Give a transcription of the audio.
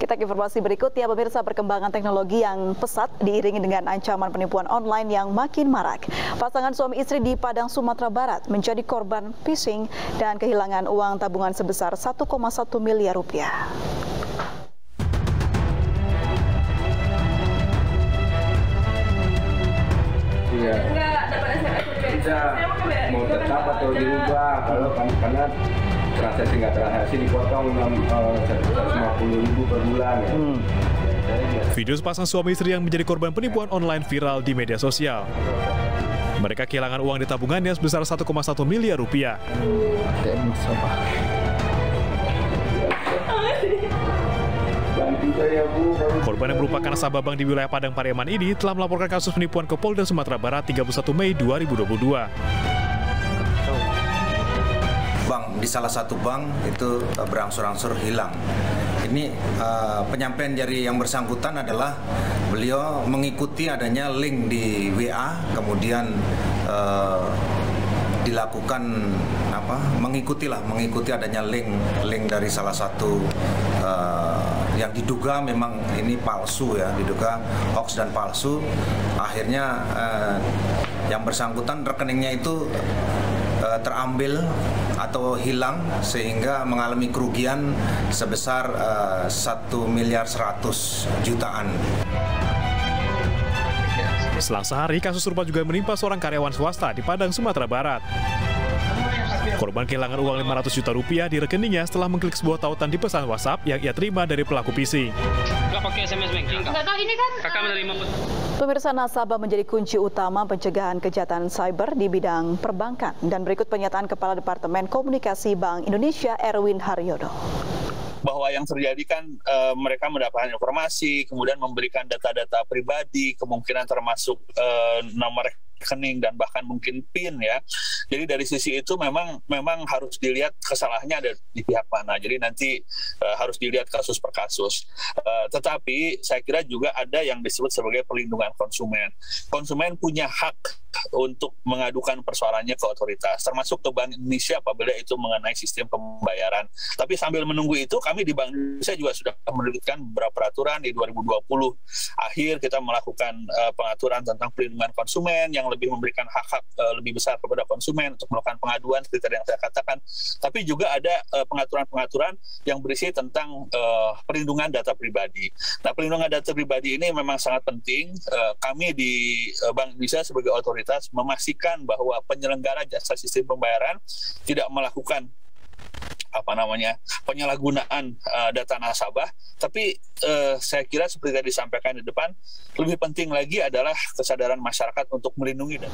Kita ke informasi berikutnya, pemirsa. Perkembangan teknologi yang pesat diiringi dengan ancaman penipuan online yang makin marak. Pasangan suami istri di Padang, Sumatera Barat menjadi korban phishing dan kehilangan uang tabungan sebesar 1,1 miliar rupiah. Iya. Bisa mau tetap atau dirubah karena transaksi nggak transaksi dipotong 150.000 per bulan ya. Video sepasang suami istri yang menjadi korban penipuan online viral di media sosial. Mereka kehilangan uang di tabungannya sebesar 1,1 miliar rupiah. Korban yang merupakan nasabah bank di wilayah Padang Pariaman ini telah melaporkan kasus penipuan ke Polda Sumatera Barat 31 Mei 2022. Bank di salah satu bank itu berangsur-angsur hilang. Ini penyampaian dari yang bersangkutan adalah beliau mengikuti adanya link di WA, kemudian dilakukan mengikuti adanya link dari salah satu yang diduga memang ini palsu ya, diduga hoax dan palsu. Akhirnya yang bersangkutan rekeningnya itu terambil atau hilang sehingga mengalami kerugian sebesar 1,1 miliar jutaan. Selang sehari, kasus serupa juga menimpa seorang karyawan swasta di Padang, Sumatera Barat. Korban kehilangan uang 500 juta rupiah di rekeningnya setelah mengklik sebuah tautan di pesan WhatsApp yang ia terima dari pelaku phishing. Nggak pakai SMS banking, Kak? Nggak tahu, ini kan Kakak menerima. Pemirsa, nasabah menjadi kunci utama pencegahan kejahatan cyber di bidang perbankan. Dan berikut pernyataan Kepala Departemen Komunikasi Bank Indonesia, Erwin Haryodo. Bahwa yang terjadi kan mereka mendapatkan informasi, kemudian memberikan data-data pribadi, kemungkinan termasuk nomor rekening dan bahkan mungkin PIN ya. Jadi dari sisi itu memang harus dilihat kesalahannya ada di pihak mana. Jadi nanti harus dilihat kasus per kasus. Tetapi saya kira juga ada yang disebut sebagai perlindungan konsumen. Konsumen punya hak untuk mengadukan persoalannya ke otoritas, termasuk ke Bank Indonesia apabila itu mengenai sistem pembayaran. Tapi sambil menunggu itu, kami di Bank Indonesia juga sudah menerbitkan beberapa peraturan di 2020 akhir kita melakukan pengaturan tentang perlindungan konsumen yang lebih memberikan hak-hak lebih besar kepada konsumen untuk melakukan pengaduan seperti yang saya katakan. Tapi juga ada pengaturan-pengaturan yang berisi tentang perlindungan data pribadi. Nah, perlindungan data pribadi ini memang sangat penting. Kami di Bank Indonesia sebagai otoritas memastikan bahwa penyelenggara jasa sistem pembayaran tidak melakukan penyalahgunaan data nasabah. Tapi saya kira seperti tadi disampaikan di depan, lebih penting lagi adalah kesadaran masyarakat untuk melindungi data.